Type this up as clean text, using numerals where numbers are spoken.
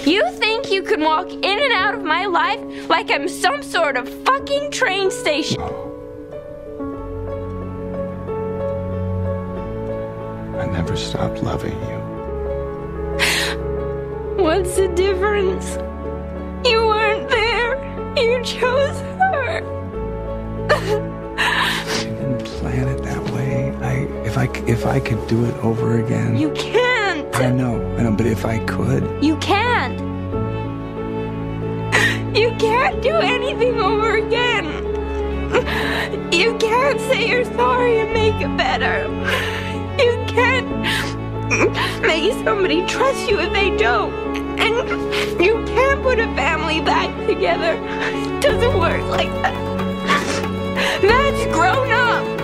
You think you can walk in and out of my life like I'm some sort of fucking train station? I never stopped loving you. What's the difference? You weren't there. You chose her. I didn't plan it that way. If I could do it over again. You can't. I know, but if I could. You can't. You can't do anything over again. You can't say you're sorry and make it better. You can't make somebody trust you if they don't. And you can't put a family back together. It doesn't work like that. That's grown up.